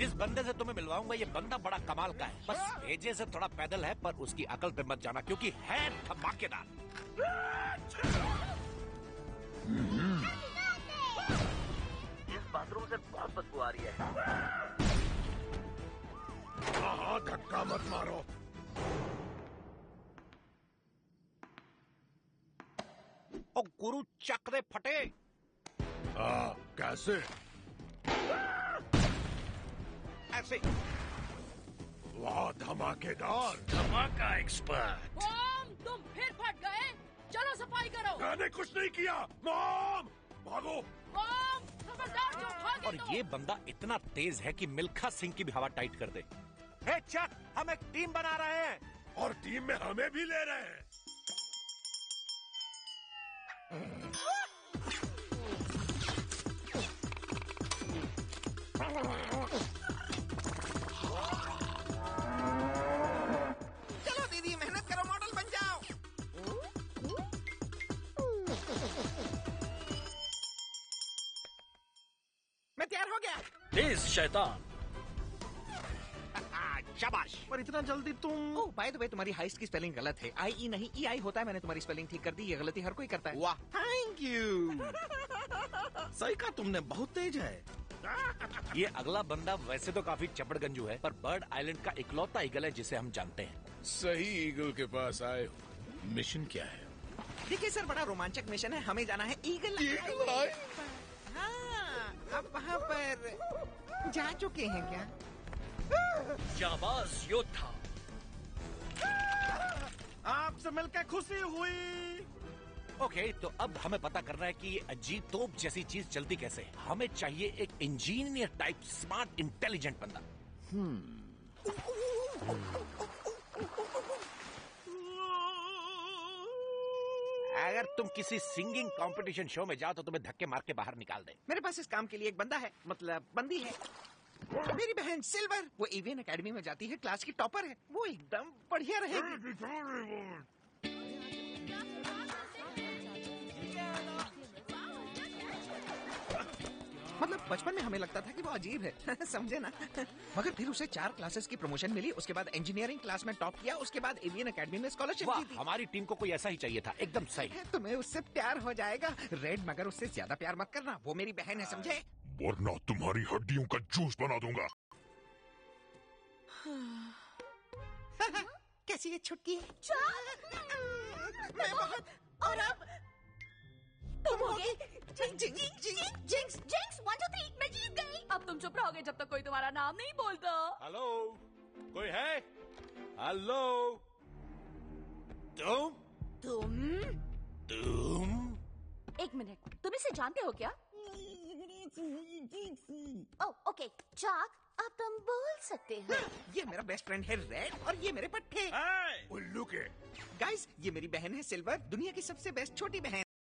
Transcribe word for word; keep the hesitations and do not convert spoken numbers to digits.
जिस बंदे से तुम्हें मिलवाऊंगा ये बंदा बड़ा कमाल का है। बस भेजे से थोड़ा पैदल है, पर उसकी अकल पे मत जाना क्योंकि है धमाकेदार। इस बाथरूम से बहुत बदबू आ रही है। हाँ, धक्का मत मारो। ओ गुरु चक्रे फटे। हाँ, कैसे? ऐसे। वाह, धमाकेदार। धमाका एक्सपर्ट। मॉम, तुम फिर फट गए। चलो सफाई करो। मैंने कुछ नहीं किया। मॉम, भागो। मॉम, खबरदार जो भागे और तो। ये बंदा इतना तेज है कि मिल्खा सिंह की भी हवा टाइट कर दे। हे चक, हम एक टीम बना रहे हैं और टीम में हमें भी ले रहे हैं। चलो दीदी, मेहनत करो, मॉडल बन जाओ। मैं तैयार हो गया। तेज शैतान। शाबाश। पर इतना जल्दी तुम। ओह, बाय द वे, तुम्हारी हाइस्ट की स्पेलिंग गलत है। आई ई नहीं ई आई होता है। मैंने तुम्हारी स्पेलिंग ठीक कर दी। ये गलती हर कोई करता है। वाह, थैंक यू। सही कहा तुमने, बहुत तेज है। ये अगला बंदा वैसे तो काफी चपड़गंजू है, पर बर्ड आइलैंड का इकलौता ईगल है जिसे हम जानते हैं। सही ईगल के पास आए हो। मिशन क्या है? देखिए सर, बड़ा रोमांचक मिशन है। हमें जाना है ईगल ईगल आइलैंड। हाँ, आप वहाँ पर जा चुके हैं क्या? जाबाज योद्धा। आपसे मिलकर खुशी हुई। ओके, तो अब हमें पता करना है कि ये अजीब तोप जैसी चीज चलती कैसे है। हमें चाहिए एक इंजीनियर टाइप स्मार्ट इंटेलिजेंट बंदा। अगर तुम किसी सिंगिंग कंपटीशन शो में जाओ तो तुम्हें धक्के मार के बाहर निकाल दे। मेरे पास इस काम के लिए एक बंदा है, मतलब बंदी है। मेरी बहन सिल्वर, वो एवियन एकेडमी में जाती है, क्लास की टॉपर है। वो एकदम बढ़िया रहेगी। मतलब बचपन में हमें लगता था कि वो अजीब है समझे ना। मगर फिर उसे चार क्लासेस की प्रमोशन मिली, उसके बाद इंजीनियरिंग क्लास में टॉप किया, उसके बाद एवियन एकेडमी में स्कॉलरशिप वाह, की थी। हमारी टीम को कोई ऐसा ही चाहिए था। एकदम सही। तुम्हें उससे प्यार हो जाएगा रेड, मगर उससे ज्यादा प्यार मत करना। वो मेरी बहन है, समझे? वरना तुम्हारी हड्डियों का जूस बना दूंगा। कैसी है छुटकी? मैं बहुत। और अब तुम हो गए। Jinx jinx jinx jinx one two three, मैं जीत गई। अब तुम चुप रहोगे जब तक कोई तुम्हारा नाम नहीं बोलता। हेलो, कोई है? हेलो, तुम तुम तुम एक मिनट, तुम इसे जानते हो क्या? ओह ओके, चाक, अब तुम बोल सकते हो। ये मेरा बेस्ट फ्रेंड है रेड, और ये मेरे पट्टे। उल्लू के। गाइस, ये मेरी बहन है सिल्वर, दुनिया की सबसे बेस्ट छोटी बहन।